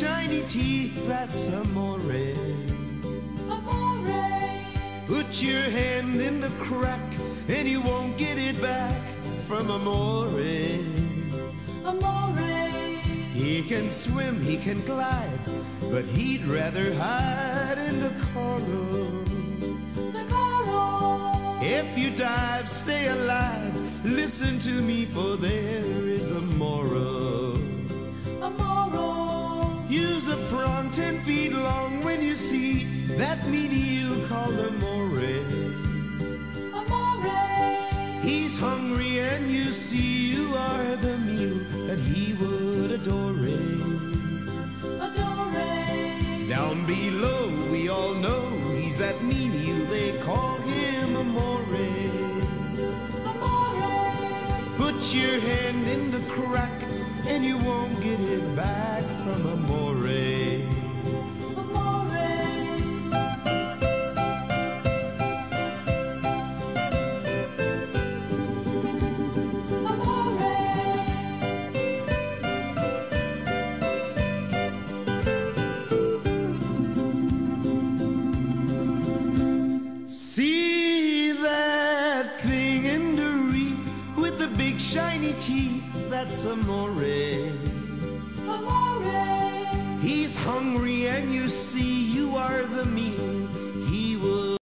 shiny teeth, that's amore. Put your hand in the crack and you won't get it back from amore. He can swim, he can glide, but he'd rather hide in the coral. If you dive, stay alive. Listen to me, for there is a moral. Use a prawn 10 feet long when you see that meaty you call amore. He's hungry and you see you are the meal that he would adore. Down below we all know he's that meaty you, they call him amore. Put your hand in the crack and you won't get it back from amore. See that thing in the reef with the big shiny teeth, that's amore. He's hungry and you see you are the meal